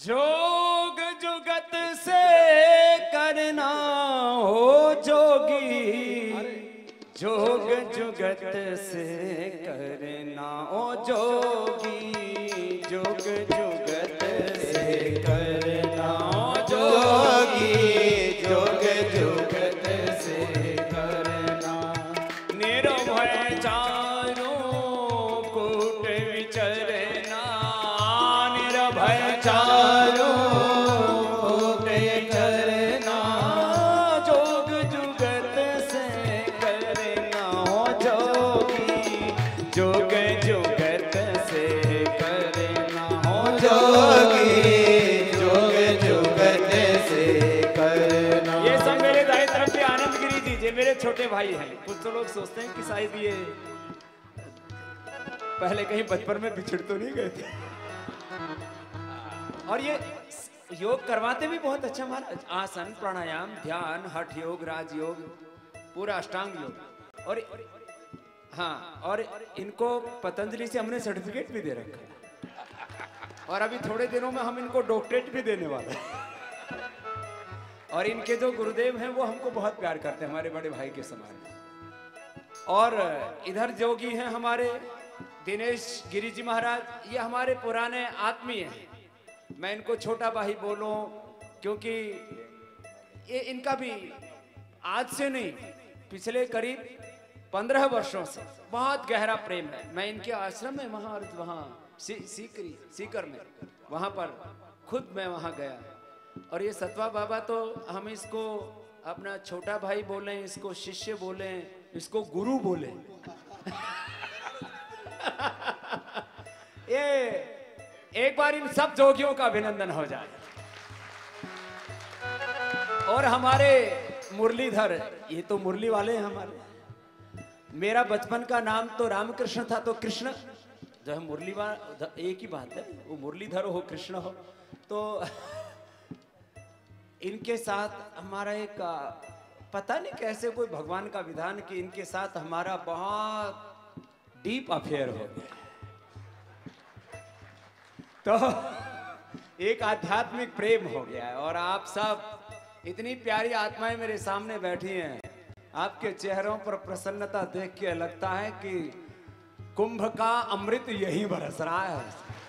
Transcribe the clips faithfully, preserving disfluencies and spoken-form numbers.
जोग जुगत से करना हो जोगी, जोग जुगत से करना हो जोगी, जोग जुगत से करना हो जोगी, जोग जुगत से करना। निर्भय चारों कूट विचरना, निर्भय चारों कूट करना, जोग जुगत से करना हो जोगी, जोग जुगत से करना हो जोगी, जोग जुगत से करना। ये सब मेरे दाएं तरफ पे आनंद गिरी जी, ये मेरे छोटे भाई हैं। कुछ तो लोग सोचते हैं कि शायद ये पहले कहीं बचपन में बिछड़ तो नहीं गए थे। और ये योग करवाते भी बहुत अच्छा महाराज, आसन प्राणायाम ध्यान हठ योग राजयोग पूरा अष्टांग योग। और हाँ, और इनको पतंजलि से हमने सर्टिफिकेट भी दे रखा है, और अभी थोड़े दिनों में हम इनको डॉक्टरेट भी देने वाले हैं। और इनके जो गुरुदेव हैं वो हमको बहुत प्यार करते हैं, हमारे बड़े भाई के समान। और इधर जोगी हैं हमारे दिनेश गिरी जी महाराज, ये हमारे पुराने आत्मीय हैं। मैं इनको छोटा भाई बोलूं क्योंकि ये इनका भी आज से नहीं, पिछले करीब पंद्रह वर्षों से बहुत गहरा प्रेम है। मैं इनके आश्रम में वहाँ वहाँ सी, सीकरी सीकर में वहाँ पर खुद मैं वहाँ गया। और ये सतवा बाबा तो हम इसको अपना छोटा भाई बोलें, इसको शिष्य बोलें, इसको गुरु बोलें। ये एक बार इन सब जोगियों का अभिनंदन हो जाए। और हमारे मुरलीधर, ये तो मुरली वाले हैं हमारे। मेरा बचपन का नाम तो रामकृष्ण था, तो कृष्ण जो है मुरली वाला एक ही बात है, वो मुरलीधर हो कृष्ण हो। तो इनके साथ हमारा एक पता नहीं कैसे कोई भगवान का विधान कि इनके साथ हमारा बहुत डीप अफेयर हो गया। तो एक आध्यात्मिक प्रेम हो गया है। और आप सब इतनी प्यारी आत्माएं मेरे सामने बैठी हैं, आपके चेहरों पर प्रसन्नता देख के लगता है कि कुंभ का अमृत यही बरस रहा है।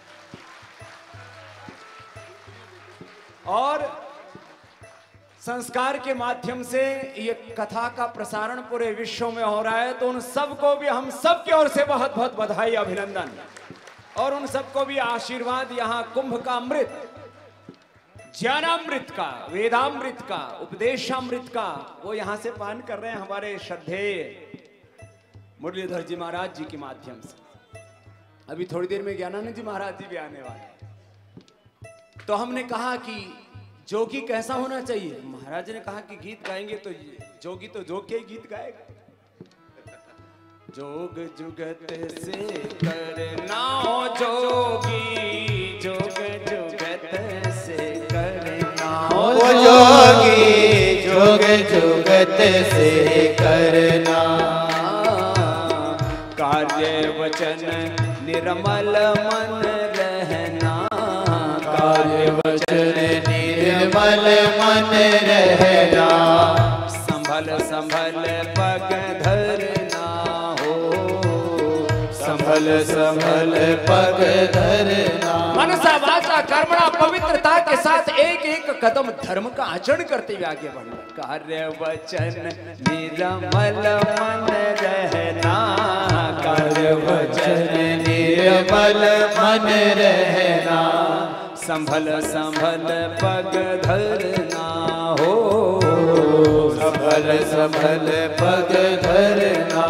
और संस्कार के माध्यम से ये कथा का प्रसारण पूरे विश्व में हो रहा है, तो उन सबको भी हम सब की ओर से बहुत बहुत बधाई अभिनंदन। और उन सबको भी आशीर्वाद। यहाँ कुंभ का अमृत, ज्ञानामृत का, वेदामृत का, उपदेशामृत का वो यहाँ से पान कर रहे हैं हमारे श्रद्धेय मुरलीधर जी महाराज जी के माध्यम से। अभी थोड़ी देर में ज्ञानानंद जी महाराज जी भी आने वाले। तो हमने कहा कि जोगी कैसा होना चाहिए। महाराज ने कहा कि गीत गाएंगे तो जोगी तो जोग के ही गीत गाएगा। जोग जुगत से करना हो जोगी, जोग जुगत से करना हो जोगी, जोग जुगत से करना। कार्य वचन निर्मल मन रहना, कार्य वचन निर्मल मन रहना। संभल संभल पग धरना हो, संभल संभल पग धरना। मनसा वाचा कर्मणा पवित्रता के साथ एक एक कदम धर्म का आचरण करते हुए आगे बढ़ना। कार्य वचन निर्मल मन रहना, कार्य वचन निर्मल मन रहना। संभल संभल पग धरना हो, संभल संभल पग धरना।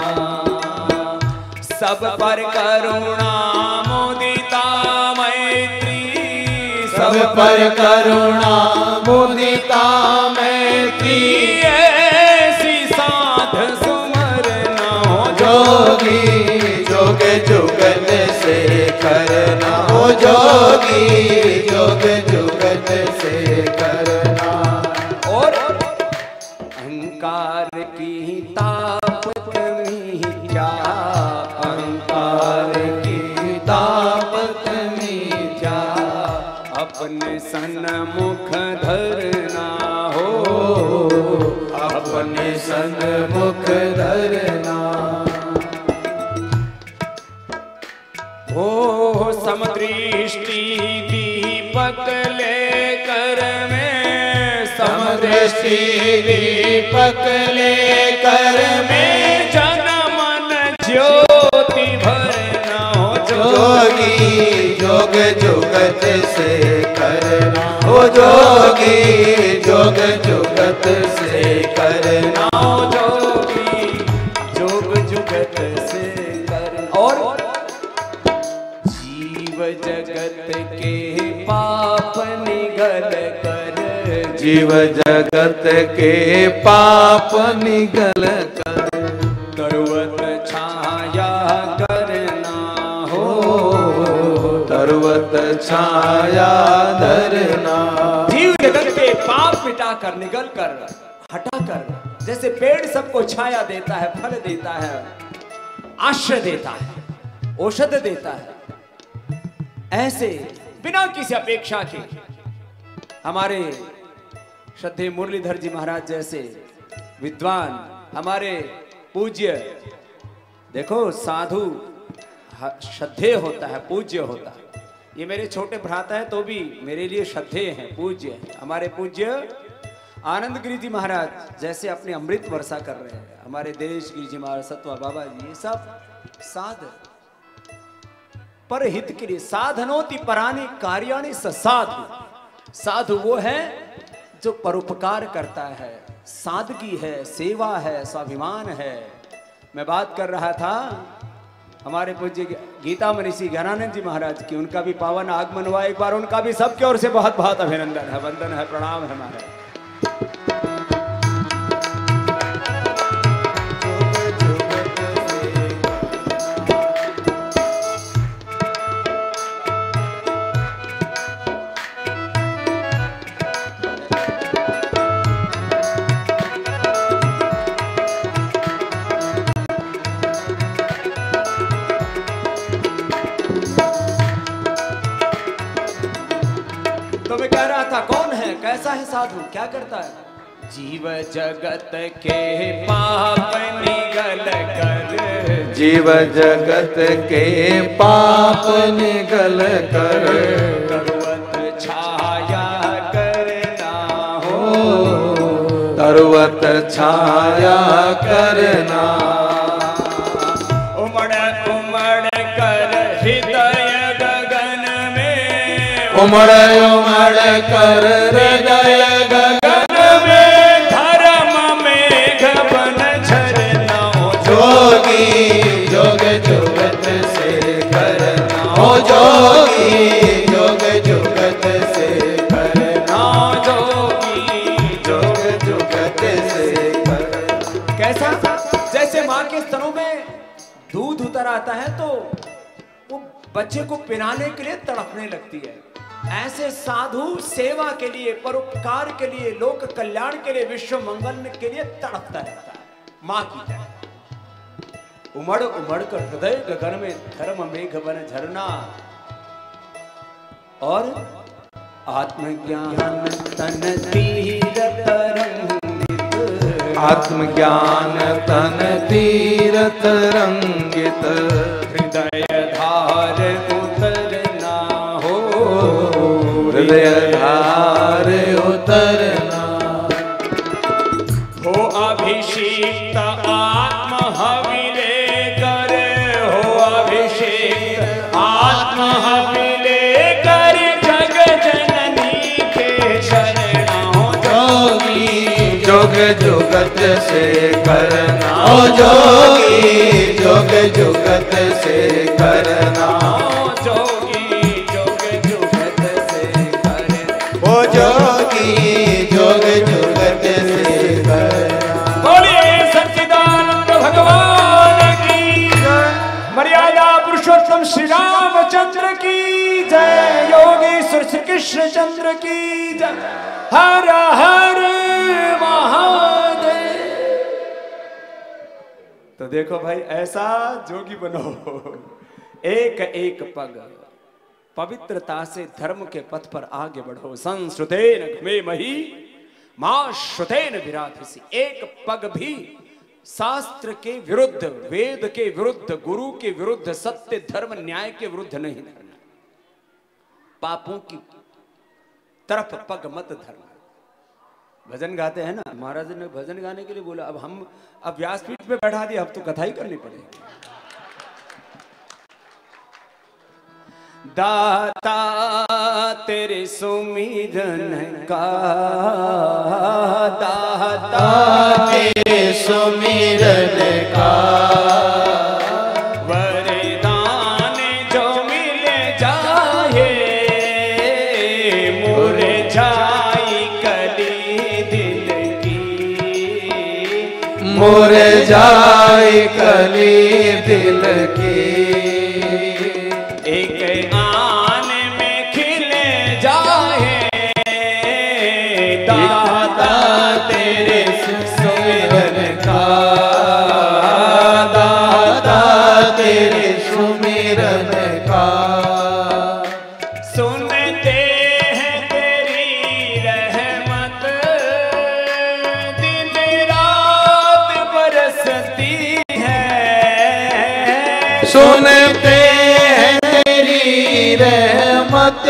सब पर करुणा मुदिता मैत्री, सब पर करुणा मुदिता मैत्री। ऐसी साध सुमरना हो जोगी, जोग जुगत से करना हो जोगी, जोग जुगत से करना। और अहंकार की ताकत में क्या, अहंकार की ताकत में क्या। अपने सन्मुख धरना हो, अपने सन्मुख धरना हो। समदृष्टि दीपक लेकर में, समदृष्टि दीपक लेकर में जन मन ज्योति भरना हो। जोगी जोग जुगत से करना हो, जोगी जोग जुगत से करना हो, जोगी जोग जुगत से करना। और जीव जगत के पाप निगल कर, जीव जगत के पाप निगल कर तरुवत छाया करना हो, तरुवत छाया धरना। जीव जगत के पाप मिटा कर, निगल कर, हटा कर, जैसे पेड़ सबको छाया देता है, फल देता है, आश्रय देता है, औषध देता है, ऐसे बिना किसी अपेक्षा के हमारे श्रद्धेय मुरलीधर जी महाराज जैसे विद्वान, हमारे पूज्य, देखो साधु श्रद्धेय होता है, पूज्य होता है। ये मेरे छोटे भ्राता है तो भी मेरे लिए श्रद्धेय हैं, पूज्य हैं। हमारे पूज्य आनंद गिरी जी महाराज जैसे अपने अमृत वर्षा कर रहे हैं, हमारे देश गिरी जी महाराज, सत्वा बाबा जी, ये सब साध पर हित के लिए, साधनोति परानि कार्याणि ससाधु। साधु वो है जो परोपकार करता है, सादगी है, सेवा है, स्वाभिमान है। मैं बात कर रहा था हमारे पूज्य गीता मनीषी ज्ञानानंद जी महाराज की, उनका भी पावन आगमन हुआ एक बार, उनका भी सबकी ओर से बहुत बहुत अभिनंदन है, वंदन है, प्रणाम है हमारे। कैसा है साधु, क्या करता है? जीव जगत के पाप निगल कर, जीव जगत के पाप निगल कर तरुवत छाया करना हो, तरुवत छाया करना। उमड़ उमड़ कर हृदय गगन में, उमड़ उमड़ कर हृदय गगन में धर्म मेघ बन झरना हो, जोगी जोग जुगत से करना हो, जोगी जोग जुगत से करना, जोगी जोग जुगत से करना। कैसा? जैसे माँ के स्तनों में दूध उतर आता है तो वो बच्चे को पिलाने के लिए तड़पने लगती है, ऐसे साधु सेवा के लिए, परोपकार के लिए, लोक कल्याण के लिए, विश्व मंगल के लिए तड़पता रहता है। मां की जय। उमड़ उमड़ कर हृदय गगन में धर्म मेघ बन झरना, और आत्मज्ञान तन तीरथ रंगित, आत्मज्ञान तन तीरथ रंगित, हृदय धार उतरना हो, हृदय धार उतरना हो। अभिषिक्त आत्म हविले कर, हो अभिषेक आत्म हविले कर, जग जननी के शरणा हो, जोगी जोग जुगत से करना हो, जोगी जोग जुगत से करना, जोगी जोग जुगत से करना, ओ जोगी जोग जुगत से करना। बोलिए सच्चिदानंद भगवान की मर्यादा पुरुषोत्तम श्री रामचंद्र की जय, योगेश्वर श्री कृष्ण चंद्र की जय, हर हर महादेव। तो देखो भाई, ऐसा जोगी बनो, एक एक पग पवित्रता से धर्म के पथ पर आगे बढ़ो। संस्कृतेन घमे मही मां श्रुतेन विराधसी। एक पग भी शास्त्र के विरुद्ध, वेद के विरुद्ध, गुरु के विरुद्ध, सत्य धर्म न्याय के विरुद्ध नहीं धरना। पापों की तरफ पग मत धरना। भजन गाते हैं ना, महाराज ने भजन गाने के लिए बोला, अब हम अब व्यासपीठ पे बैठा दिया, अब तो कथा ही करनी पड़ेगी। दाता तेरे सुमिरन का, दाता तेरे सुमिरन का, वरदान जो मिल जाए, मुरझाई कली दिल की, मुरझाई कली दिल की, एक आन में खिल जाए, दाता तेरे सुमिरन का, दाता तेरे सुमिरन का। सुनते हैं तेरी रहमत, दिन रात बरसती है। सुनते रहमत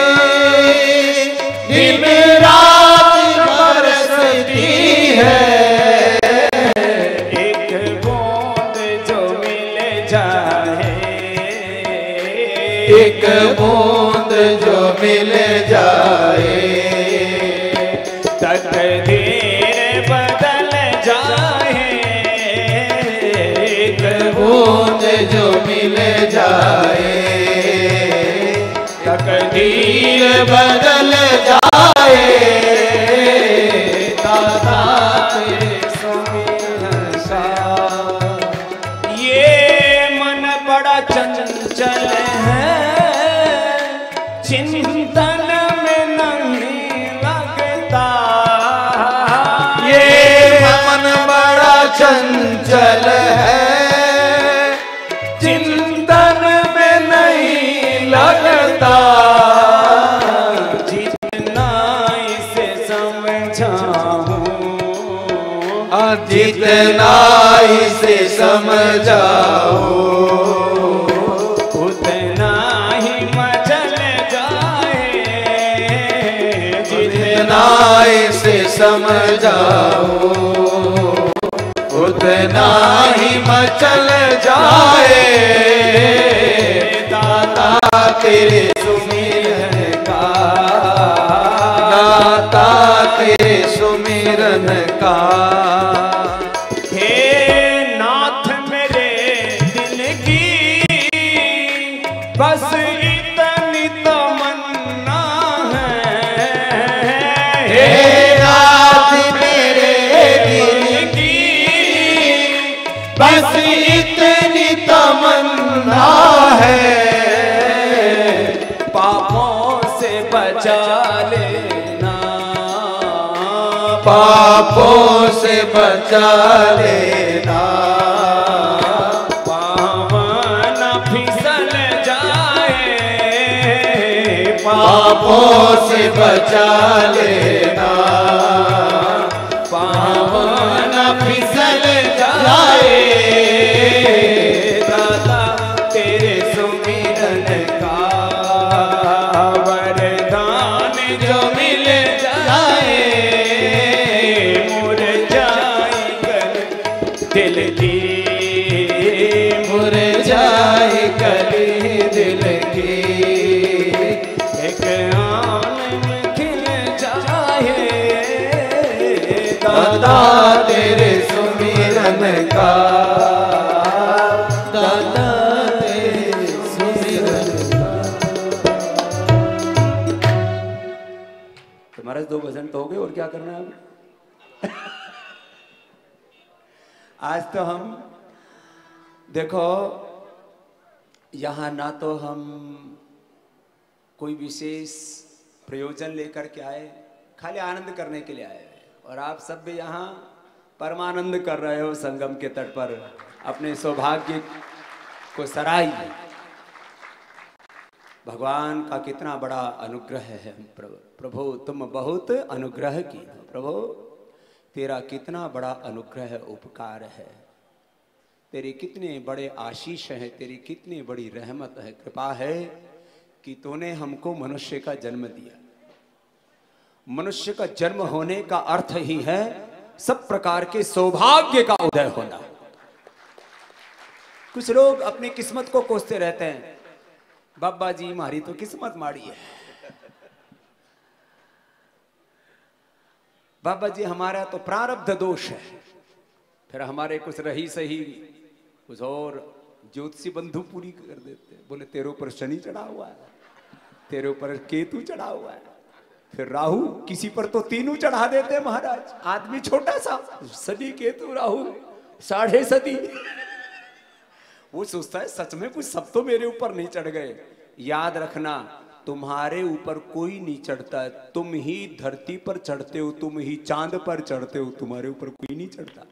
दिन रात बरसती है। एक बूंद जो मिल जाए, एक बूंद जो मिल जाए, तकदीर बदल जाए। एक बूंद जो मिल जाए, तकदीर बदल जाए। दाता तेरे सुमिरन का। ये मन बड़ा चंचल है, चिंतन में नहीं लगता। ये मन बड़ा चंचल है, चिंतन में नहीं लगता। जितना इसे समझाऊं, जितना इसे समझाओ, उतना ही मचल जाए। जितना इसे समझाओ, उतना ही मचल जाए। दाता तेरे सुमिरन का, दाता तेरे सुमिरन का। हे नाथ मेरे दिल की बस इतनी तमन्ना है। हे नाथ मेरे दिल की बस इतनी तमन्ना है। पापों से बचा लेना, पापों से बचा लेना, पावन फिसल जाए। पापों से बचा लेना, पावन फिसल जाए। दाता तेरे सुमिरन का, वरदान जो मिल जाए, मुरझाई कली दिल की, मुरझाई कली दिल की। एक आन में खिल जाए। दाता तेरे सुमिरन का, दाता तेरे सुमिरन का। तुम्हारे दो भजन तो हो गए, और क्या करना है अब? आज तो हम देखो, यहाँ ना तो हम कोई विशेष प्रयोजन लेकर के आए, खाली आनंद करने के लिए आए, और आप सब भी यहाँ परमानंद कर रहे हो संगम के तट पर, अपने सौभाग्य को सराहिए। भगवान का कितना बड़ा अनुग्रह है। प्रभु प्रभु तुम बहुत अनुग्रह की, प्रभु तेरा कितना बड़ा अनुग्रह उपकार है, तेरे कितने बड़े आशीष है, तेरी कितनी बड़ी रहमत है, कृपा है कि तूने हमको मनुष्य का जन्म दिया। मनुष्य का जन्म होने का अर्थ ही है सब प्रकार के सौभाग्य का उदय होना। कुछ लोग अपनी किस्मत को कोसते रहते हैं, बाबा जी हमारी तो किस्मत माड़ी है, बाबा जी हमारा तो प्रारब्ध दोष है। फिर हमारे कुछ रही सही कुछ और ज्योतिषी बंधु पूरी कर देते, बोले तेरे ऊपर शनि चढ़ा हुआ है, तेरे ऊपर केतु चढ़ा हुआ है, फिर राहु किसी पर तो तीनों चढ़ा देते हैं महाराज। आदमी छोटा सा, शनि केतु राहु साढ़े सदी, वो सोचता है सच में कुछ सब तो मेरे ऊपर नहीं चढ़ गए। याद रखना तुम्हारे ऊपर कोई नहीं चढ़ता, तुम ही धरती पर चढ़ते हो, तुम ही चांद पर चढ़ते हो, तुम्हारे ऊपर कोई नहीं चढ़ता।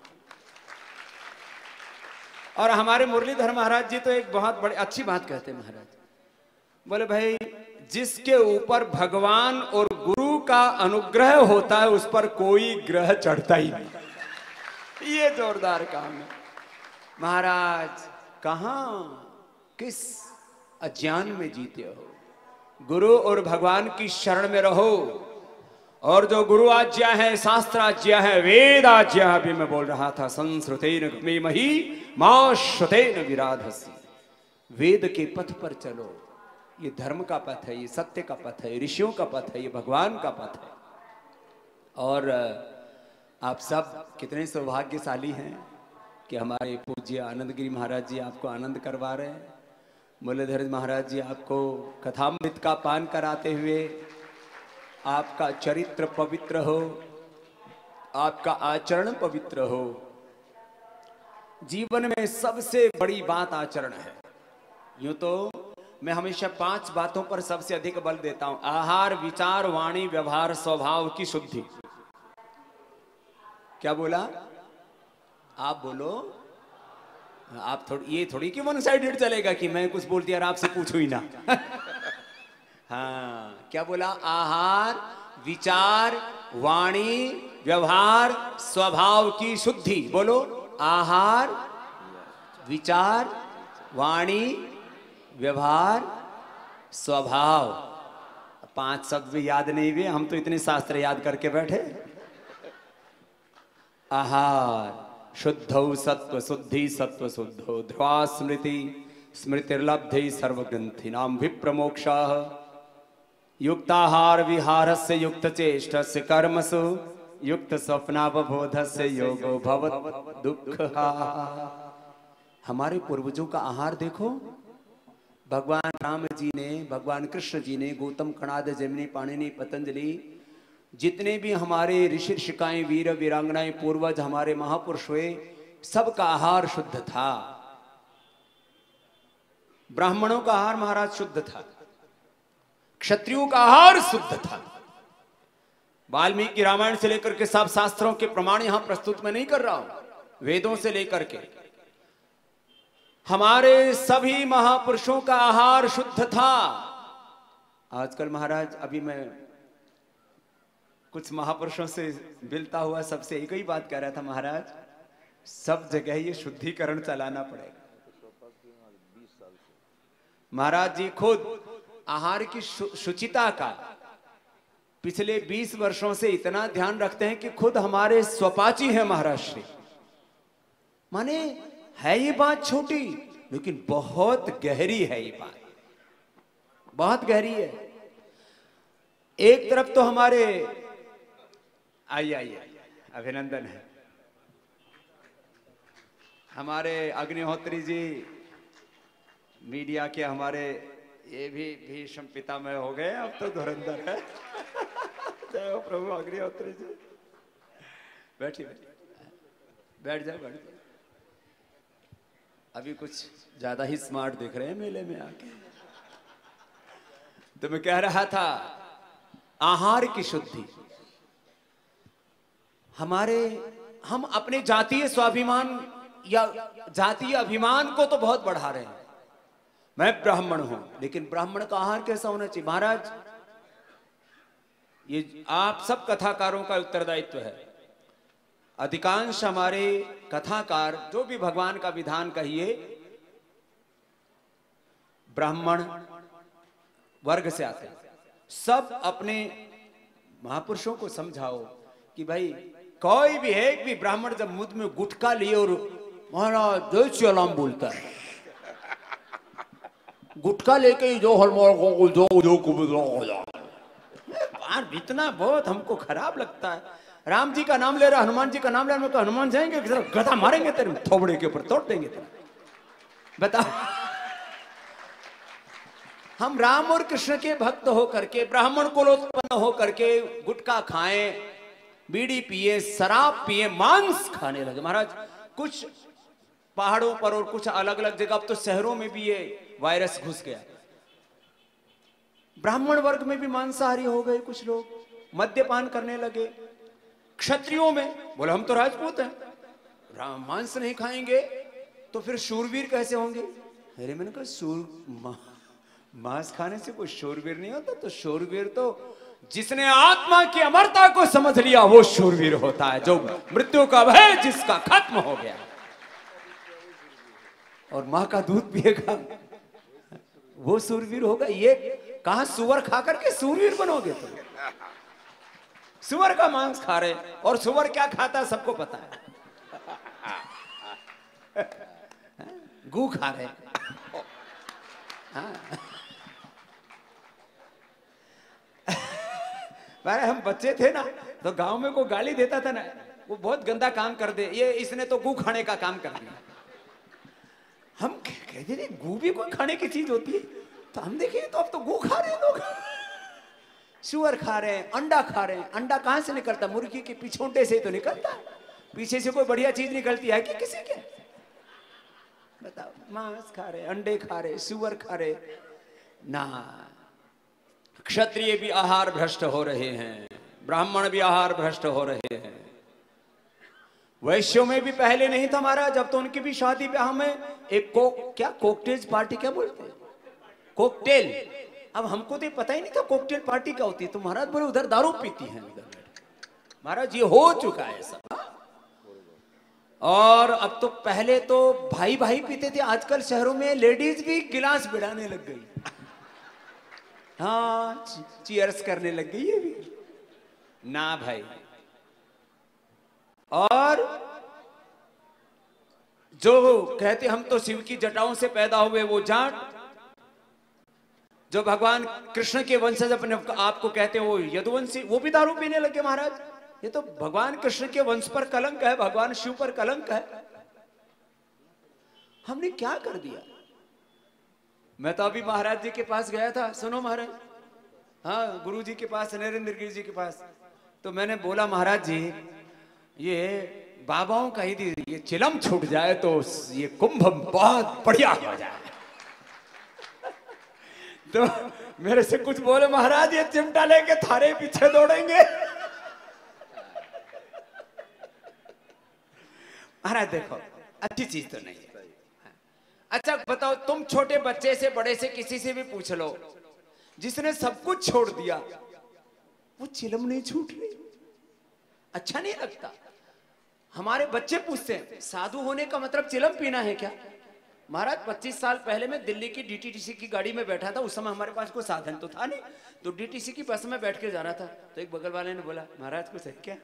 और हमारे मुरलीधर महाराज जी तो एक बहुत बड़ी अच्छी बात कहते हैं महाराज, बोले भाई जिसके ऊपर भगवान और गुरु का अनुग्रह होता है उस पर कोई ग्रह चढ़ता ही नहीं। ये जोरदार काम है महाराज। कहां किस अज्ञान में जीते हो, गुरु और भगवान की शरण में रहो। और जो गुरु आज्ञा है, शास्त्र आज्ञा है, वेद आज्ञा भी मैं बोल रहा था, संस्कृतेन गमेमहि मा श्रुतेन विराधसि। वेद के पथ पर चलो, ये धर्म का पथ है, ये सत्य का पथ है, ऋषियों का पथ है, ये भगवान का पथ है। और आप सब कितने सौभाग्यशाली हैं कि हमारे पूज्य आनंदगिरी महाराज जी आपको आनंद करवा रहे हैं, मुरलीधर महाराज जी आपको कथामृत का पान कराते हुए आपका चरित्र पवित्र हो, आपका आचरण पवित्र हो। जीवन में सबसे बड़ी बात आचरण है। यूं तो मैं हमेशा पांच बातों पर सबसे अधिक बल देता हूं, आहार, विचार, वाणी, व्यवहार, स्वभाव की शुद्धि। क्या बोला? आप बोलो। आप थोड़ी, ये थोड़ी कि वन साइडेड चलेगा कि मैं कुछ बोल दिया और आपसे पूछू ही ना। हाँ, क्या बोला? आहार, विचार, वाणी, व्यवहार, स्वभाव की शुद्धि। बोलो, आहार, विचार, वाणी, व्यवहार, स्वभाव। पांच शब्द भी याद नहीं हुए, हम तो इतने शास्त्र याद करके बैठे। आहार शुद्धौ सत्व शुद्धि सत्व शुद्धो ध्रुवा स्मृति स्मृतिर्लब्धि सर्वग्रंथि नाम विप्रमोक्षाः युक्ताहार विहारस्य युक्त चेष्टस्य कर्मसु युक्त स्वप्नावबोधस्य योगो भवत् दुःखः। हमारे पूर्वजों का आहार देखो, भगवान राम जी ने, भगवान कृष्ण जी ने, गौतम कणाद, जैमिनी, पाणिनि, पतंजलि, जितने भी हमारे ऋषि ऋषिकाएं, वीर वीरांगनाएं, पूर्वज, हमारे महापुरुष हुए, सबका आहार शुद्ध था। ब्राह्मणों का आहार महाराज शुद्ध था, क्षत्रियों का आहार शुद्ध था। वाल्मीकि रामायण से लेकर के सब शास्त्रों के प्रमाण यहां प्रस्तुत मैं नहीं कर रहा हूं, वेदों से लेकर के हमारे सभी महापुरुषों का आहार शुद्ध था। आजकल महाराज, अभी मैं कुछ महापुरुषों से मिलता हुआ सबसे एक ही बात कह रहा था, महाराज सब जगह ये शुद्धिकरण चलाना पड़ेगा। महाराज जी खुद आहार की शु, शुचिता का पिछले बीस वर्षों से इतना ध्यान रखते हैं कि खुद हमारे स्वपाची हैं महाराज श्री। माने है ये बात छोटी, लेकिन बहुत गहरी है ये बात, बहुत गहरी है। एक तरफ तो हमारे, आइए आइए, अभिनंदन है, हमारे अग्निहोत्री जी मीडिया के, हमारे ये भी भीष्म पितामह हो गए, अब तो धुरंधर है। जय हो प्रभु अग्निहोत्री जी। बैठिए बैठिए, बैठ जाओ बैठ जाओ। अभी कुछ ज्यादा ही स्मार्ट दिख रहे हैं मेले में आके। तो मैं कह रहा था आहार की शुद्धि। हमारे, हम अपने जातीय स्वाभिमान या जातीय अभिमान को तो बहुत बढ़ा रहे हैं। मैं ब्राह्मण हूं, लेकिन ब्राह्मण का आहार कैसा होना चाहिए? महाराज ये आप सब कथाकारों का उत्तरदायित्व है। अधिकांश हमारे कथाकार जो भी भगवान का विधान कहिए ब्राह्मण वर्ग से आते हैं। सब अपने महापुरुषों को समझाओ कि भाई कोई भी है, एक भी ब्राह्मण जब मुंह में गुटखा लिए और महाराज जय श्री राम बोलता है, गुटखा लेके जो हलमाल को जो जो को इतना बहुत हमको खराब लगता है। राम जी का नाम ले रहा, हनुमान जी का नाम ले रहा, मैं तो हनुमान जाएंगे गधा मारेंगे तेरे थोबड़े के ऊपर, तोड़ देंगे तेरे। बताओ, हम राम और कृष्ण के भक्त हो करके, ब्राह्मण कुलोत्पन्न हो करके गुटखा खाएं, बीड़ी पिए, शराब पिए, मांस खाने लगे। महाराज कुछ पहाड़ों पर और कुछ अलग अलग जगह, अब तो शहरों में भी ये वायरस घुस गया। ब्राह्मण वर्ग में भी मांसाहारी हो गए कुछ लोग, मद्यपान करने लगे। क्षत्रियों में बोले हम तो राजपूत हैं, राम मांस नहीं खाएंगे तो फिर शूरवीर कैसे होंगे? अरे मैंने कहा शूर मा, मांस खाने से कोई शूरवीर नहीं होता। तो शूरवीर तो जिसने आत्मा की अमरता को समझ लिया वो शूरवीर होता है, जो मृत्यु का भय जिसका खत्म हो गया और मां का दूध पिएगा वो शूरवीर होगा। ये कहां सुअर खा करके शूरवीर बनोगे तुम? सुअर का मांस खा रहे, और सुअर क्या खाता है सबको पता है, गू खा रहे। अरे हम बच्चे थे ना तो गांव में कोई गाली देता था ना, वो बहुत गंदा काम कर दे, ये इसने तो गू खाने का काम कर दिया। हम कहते थे गू भी कोई खाने की चीज होती है, तो हम देखे तो अब तो गू खा रहे हैं लोग, सुअर खा रहे हैं, अंडा खा रहे हैं। अंडा कहां से निकलता? मुर्गी के पिछोंटे से तो निकलता है, पीछे से कोई बढ़िया चीज निकलती है कि किसी के? बताओ, मांस खा रहे, अंडे खा रहे, सुअर खा रहे ना। क्षत्रिय भी आहार भ्रष्ट हो रहे हैं, ब्राह्मण भी आहार भ्रष्ट हो रहे हैं। वैश्यों में भी पहले नहीं था महाराज, अब तो उनकी भी शादी ब्याह में एक को क्या कोकटेल पार्टी क्या बोलते हैं, कोकटेल। अब हमको तो पता ही नहीं था कोकटेल पार्टी क्या होती है, तो महाराज बोले उधर दारू पीती हैं। महाराज ये हो चुका है सब। और अब तो पहले तो भाई भाई पीते थे, आजकल शहरों में लेडीज भी गिलास बिड़ाने लग गई। हाँ, चीयर्स करने लग गई ये भी ना भाई। और जो कहते हम तो शिव की जटाओं से पैदा हुए वो जाट, जो भगवान कृष्ण के वंशज अपने आपको कहते हैं वो यदुवंशी, वो भी दारू पीने लगे। महाराज ये तो भगवान कृष्ण के वंश पर कलंक है, भगवान शिव पर कलंक है। हमने क्या कर दिया? मैं तो अभी महाराज जी के पास गया था, सुनो महाराज, हाँ गुरु जी के पास, नरेंद्र गिरी जी के पास, तो मैंने बोला महाराज जी ये बाबाओं का यदि ये चिलम छूट जाए तो ये कुंभ बहुत बढ़िया हो जाए। तो मेरे से कुछ बोले महाराज ये चिमटा लेके थारे पीछे दौड़ेंगे। महाराज देखो अच्छी चीज तो नहीं है। अच्छा बताओ, तुम छोटे बच्चे से बड़े से किसी से भी पूछ लो, जिसने सब कुछ छोड़ दिया वो चिलम नहीं छूट रही, अच्छा नहीं लगता। हमारे बच्चे पूछते हैं साधु होने का मतलब चिलम पीना है क्या? महाराज पच्चीस साल पहले मैं दिल्ली की डीटीटीसी की गाड़ी में बैठा था, उस समय हमारे पास कोई साधन तो था नहीं, तो डीटीसी की बस में बैठ के जा रहा था, तो एक बगल वाले ने बोला महाराज कुछ है क्या?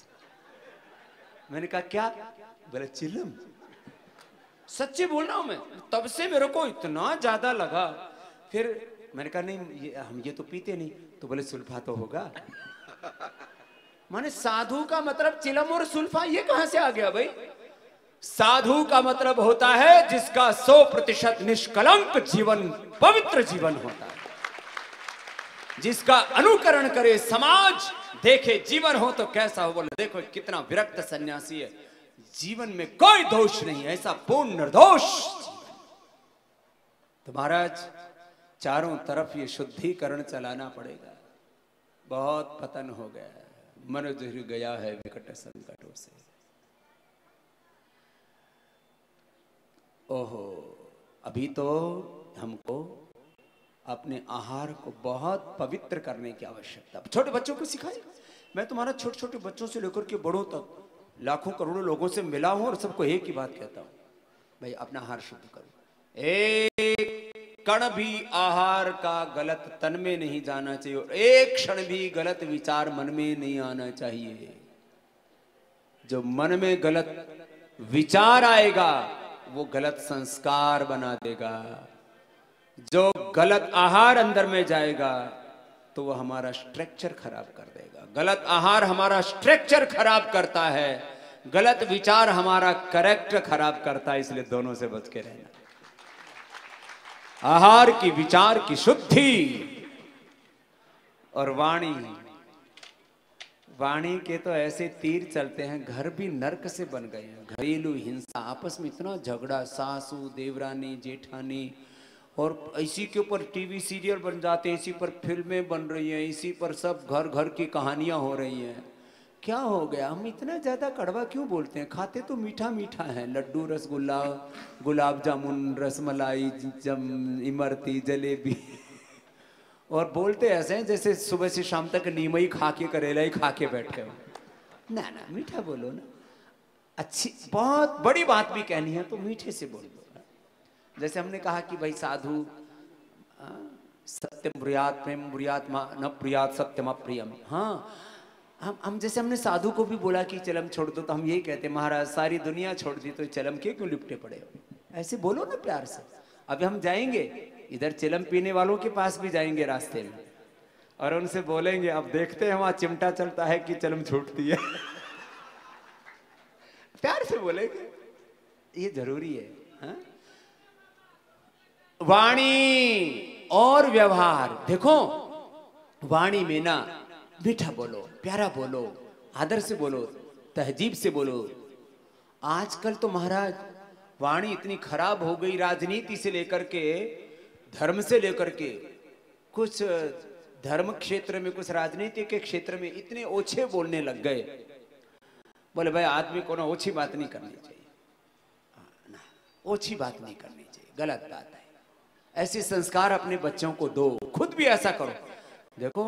मैंने कहा क्या? बोला चिलम। सच्ची बोल रहा हूं मैं, तब से मेरे को इतना ज्यादा लगा। फिर मैंने कहा नहीं ये हम ये तो पीते नहीं, तो बोले सुल्फा तो होगा। माने साधु का मतलब चिलम और सुल्फा ये कहां से आ गया भाई? साधु का मतलब होता है जिसका सौ प्रतिशत निष्कलंक जीवन, पवित्र जीवन होता है, जिसका अनुकरण करे समाज, देखे जीवन हो तो कैसा हो। बोले देखो कितना विरक्त सन्यासी है, जीवन में कोई दोष नहीं, ऐसा पूर्ण निर्दोष। तो महाराज चारों तरफ ये शुद्धिकरण चलाना पड़ेगा। बहुत पतन हो गया है, मन जुड़ गया है विकट संकटों से। ओहो, अभी तो हमको अपने आहार को बहुत पवित्र करने की आवश्यकता। छोटे बच्चों को सिखाइए। मैं तुम्हारा छोटे छोटे बच्चों से लेकर के बड़ों तक लाखों करोड़ों लोगों से मिला हूं और सबको एक ही बात कहता हूं, भाई अपना आहार शुद्ध करो। एक कण भी आहार का गलत तन में नहीं जाना चाहिए और एक क्षण भी गलत विचार मन में नहीं आना चाहिए। जो मन में गलत विचार आएगा वो गलत संस्कार बना देगा। जो गलत आहार अंदर में जाएगा तो वो हमारा स्ट्रक्चर खराब कर देगा। गलत आहार हमारा स्ट्रक्चर खराब करता है, गलत विचार हमारा कैरेक्टर खराब करता है। इसलिए दोनों से बच के रहना। आहार की, विचार की शुद्धि और वाणी। वाणी के तो ऐसे तीर चलते हैं, घर भी नरक से बन गए हैं। घरेलू हिंसा, आपस में इतना झगड़ा, सासू देवरानी जेठानी, और इसी के ऊपर टीवी सीरियल बन जाते हैं, इसी पर फिल्में बन रही हैं, इसी पर सब घर घर की कहानियां हो रही हैं। क्या हो गया, हम इतना ज्यादा कड़वा क्यों बोलते हैं? खाते तो मीठा मीठा है, लड्डू, रसगुल्ला, गुलाब जामुन, रसमलाई, जम इमरती, जलेबी, और बोलते ऐसे हैं जैसे सुबह से शाम तक नीम ही खा के, करेला ही खा के बैठ गए। ना ना, मीठा बोलो ना। अच्छी बहुत बड़ी बात भी कहनी है तो मीठे से बोलो। जैसे हमने कहा कि भाई साधु सत्यम ब्रुयात प्रेम ब्रुयात न ब्रुयात सत्यम अप्रियम। हाँ, हम हम जैसे हमने साधु को भी बोला कि चलम छोड़ दो, तो हम यही कहते महाराज सारी दुनिया छोड़ दी तो चलम के क्यों लिपटे पड़े हो? ऐसे बोलो ना प्यार से। अभी हम जाएंगे इधर चिलम पीने वालों के पास भी जाएंगे रास्ते में, और उनसे बोलेंगे अब देखते हैं वहां चिमटा चलता है कि चलम छूटती है। प्यार से बोलेंगे, ये जरूरी है। हा? वाणी और व्यवहार। देखो वाणी में ना मीठा बोलो, प्यारा बोलो, आदर से बोलो, तहजीब से बोलो। आजकल तो महाराज वाणी इतनी खराब हो गई, राजनीति से लेकर के, धर्म से लेकर के, कुछ धर्म क्षेत्र में, कुछ राजनीति के क्षेत्र में इतने ओछे बोलने लग गए। बोले भाई आदमी को ना ओछी बात नहीं करनी चाहिए, ना ओछी बात नहीं करनी चाहिए, गलत बात है। ऐसे संस्कार अपने बच्चों को दो, खुद भी ऐसा करो। देखो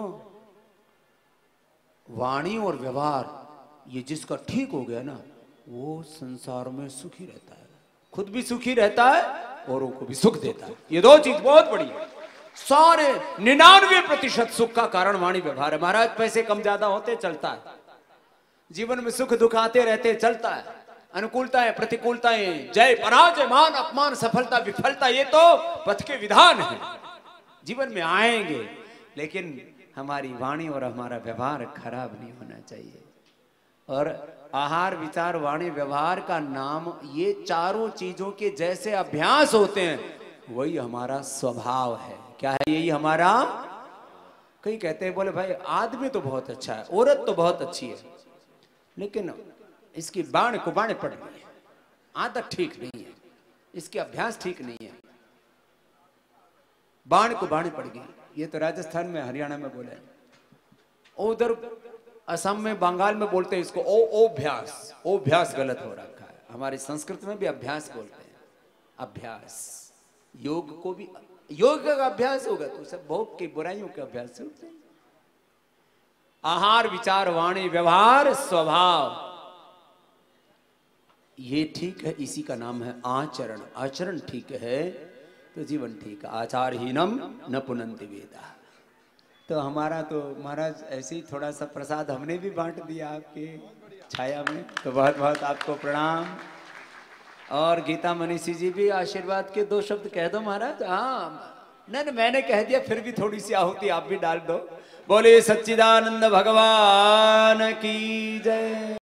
वाणी और व्यवहार ये जिसका ठीक हो गया ना, वो संसार में सुखी रहता है, खुद भी सुखी रहता है, औरों को भी सुख देता है। ये दो चीज बहुत बड़ी है। सारे निन्यानवे प्रतिशत सुख का कारण वाणी व्यवहार है। महाराज पैसे कम ज्यादा होते चलता है, जीवन में सुख दुख आते रहते चलता है, अनुकूलताएं प्रतिकूलताएं, जय पराजय, मान अपमान, सफलता विफलता, ये तो पथ के विधान है, जीवन में आएंगे। लेकिन हमारी वाणी और हमारा व्यवहार खराब नहीं होना चाहिए। और आहार, विचार, वाणी, व्यवहार का नाम, ये चारों चीजों के जैसे अभ्यास होते हैं वही हमारा स्वभाव है। क्या है? यही हमारा। कई कहते हैं बोले भाई आदमी तो बहुत अच्छा है, औरत तो बहुत अच्छी है, लेकिन इसकी बाण को बाणे पड़ गई है, आदत ठीक नहीं है, इसके अभ्यास ठीक नहीं है, बाण को बाणे पड़ गई। ये तो राजस्थान में, हरियाणा में बोले, उधर असम में, बंगाल में बोलते हैं इसको ओ ओभ्यास। ओभ्यास गलत हो रखा है। हमारी संस्कृत में भी अभ्यास बोलते हैं, अभ्यास। योग को भी योग का अभ्यास होगा तो सब भोग की बुराइयों के अभ्यास से होते हैं। आहार, विचार, वाणी, व्यवहार, स्वभाव, ये ठीक है, इसी का नाम है आचरण। आचरण ठीक है तो जीवन ठीक है। आचारहीनम न पुनन्ति वेदा। तो हमारा तो महाराज ऐसे ही थोड़ा सा प्रसाद हमने भी बांट दिया आपके छाया में, तो बहुत बहुत आपको प्रणाम। और गीता मनीषी जी भी आशीर्वाद के दो शब्द कह दो महाराज। हाँ, नहीं नहीं मैंने कह दिया, फिर भी थोड़ी सी आहुति आप भी डाल दो। बोले सच्चिदानंद भगवान की जय।